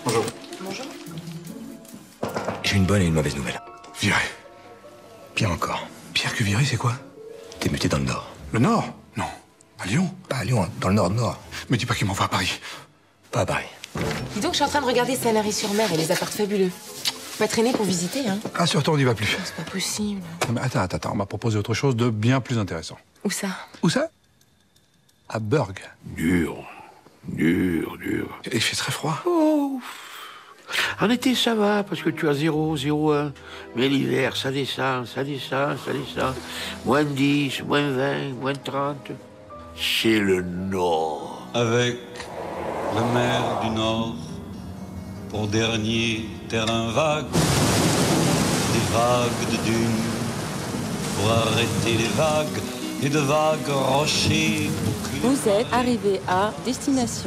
Bonjour. Bonjour. J'ai une bonne et une mauvaise nouvelle. Viré. Pire encore. Pire que viré, c'est quoi? T'es muté dans le Nord. Le Nord? Non. À Lyon? Pas à Lyon, dans le Nord. Me dis pas qu'il m'envoie à Paris. Pas à Paris. Dis donc, je suis en train de regarder Sanary-sur-Mer et les apparts fabuleux. Pas traîner pour visiter, hein? Rassure-toi, on n'y va plus. C'est pas possible. Non, mais attends, on m'a proposé autre chose de bien plus intéressant. Où ça? Où ça? À Bergues. Dur. Et il fait très froid. Oh. En été, ça va, parce que tu as 0, 0,1. Mais l'hiver, ça descend. Moins 10, moins 20, moins 30. C'est le Nord. Avec la mer du Nord pour dernier terrain vague, des vagues de dunes pour arrêter les vagues et de vagues rochers. Vous êtes arrivé à destination.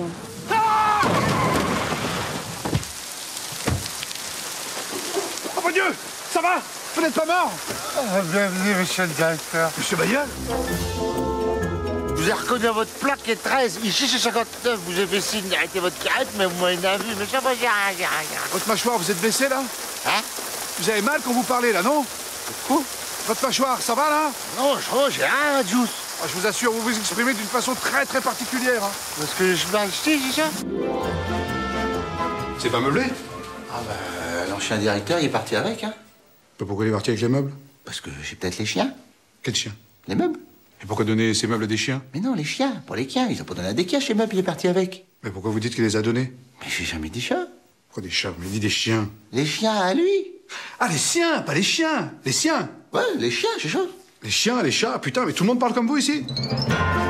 Oh mon Dieu! Ça va? Vous n'êtes pas mort? Bienvenue, monsieur le directeur. Monsieur Bayeul? Vous avez reconnu votre plaque est 13. Ici, c'est 59. Vous avez fait signe d'arrêter votre carrette, mais vous m'avez pas vu. Mais ça va, j'ai rien. Votre mâchoire, vous êtes blessé, là? Hein? Vous avez mal quand vous parlez, là, non? Quoi? Votre mâchoire, ça va, là? Non, j'ai rien, Juice. Ah, je vous assure, vous vous exprimez d'une façon très, très particulière. Hein. Parce que je m'ai acheté, c'est ça? C'est pas meublé? Ah bah, l'ancien directeur, il est parti avec, hein. Pourquoi il est parti avec les meubles? Parce que j'ai peut-être les chiens. Quel chien? Les meubles. Et pourquoi donner ces meubles à des chiens? Mais non, les chiens, pour les chiens. Ils ont pas donné à des chiens, les meubles, il est parti avec. Mais pourquoi vous dites qu'il les a donnés? Mais j'ai jamais dit ça. Pourquoi des chats? Mais il dit des chiens. Les chiens à lui. Ah, les siens, pas les chiens! Les siens! Ouais, les chiens, c'est ça. Les chiens, les chats, putain, mais tout le monde parle comme vous ici?